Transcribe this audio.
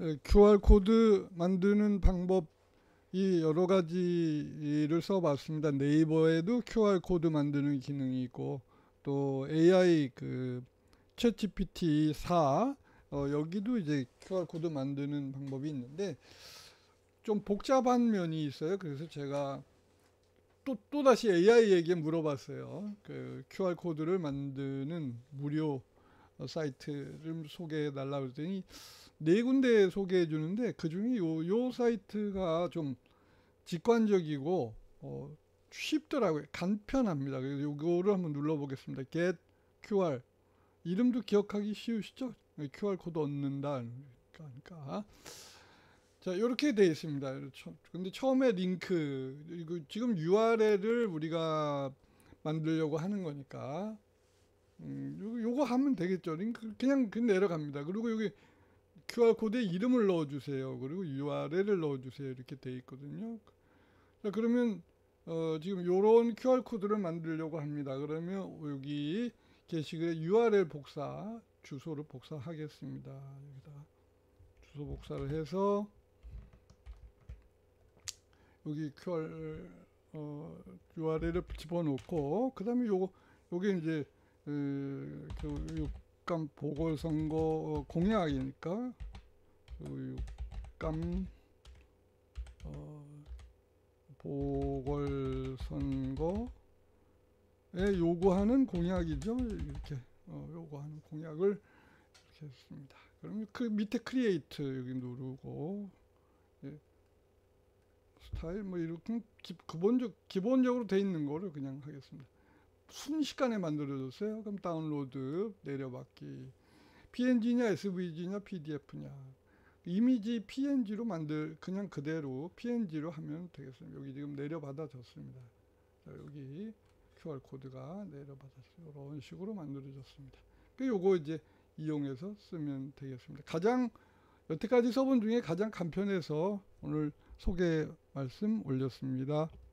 QR 코드 만드는 방법이 여러 가지를 써봤습니다. 네이버에도 QR 코드 만드는 기능이 있고 또 AI 챗 GPT 4 여기도 이제 QR 코드 만드는 방법이 있는데 좀 복잡한 면이 있어요. 그래서 제가 또다시 AI에게 물어봤어요. QR 코드를 만드는 무료 사이트를 소개해 달라고 했더니 네 군데 소개해 주는데 그 중에 요 사이트가 좀 직관적이고 쉽더라고요. 간편합니다. 그래서 요거를 한번 눌러보겠습니다. Get QR 이름도 기억하기 쉬우시죠? QR 코드 얻는다. 그러니까 자 이렇게 되어 있습니다. 근데 처음에 링크 이거 지금 URL을 우리가 만들려고 하는 거니까 요거 하면 되겠죠. 링크 그냥 내려갑니다. 그리고 여기 QR 코드에 이름을 넣어주세요. 그리고 URL을 넣어주세요. 이렇게 돼 있거든요. 자, 그러면 지금 요런 QR 코드를 만들려고 합니다. 그러면 여기 게시글에 URL 복사, 주소를 복사하겠습니다. 여기다 주소 복사를 해서 여기 URL을 집어넣고 그 다음에 요게 이제 육감 보궐선거 공약이니까 육감 보궐선거에 요구하는 공약이죠. 이렇게 요구하는 공약을 이렇게 했습니다. 그러면 그 밑에 크리에이트 여기 누르고 예, 스타일 뭐 이렇게 기본적으로 돼 있는 거를 그냥 하겠습니다. 순식간에 만들어졌어요. 그럼 다운로드 내려받기 PNG냐 SVG냐 PDF냐 이미지 PNG로 그냥 그대로 PNG로 하면 되겠습니다. 여기 지금 내려받아졌습니다. 자, 여기 QR 코드가 내려받았어요. 이런 식으로 만들어졌습니다. 요거 이제 이용해서 쓰면 되겠습니다. 여태까지 써본 중에 가장 간편해서 오늘 소개 말씀 올렸습니다.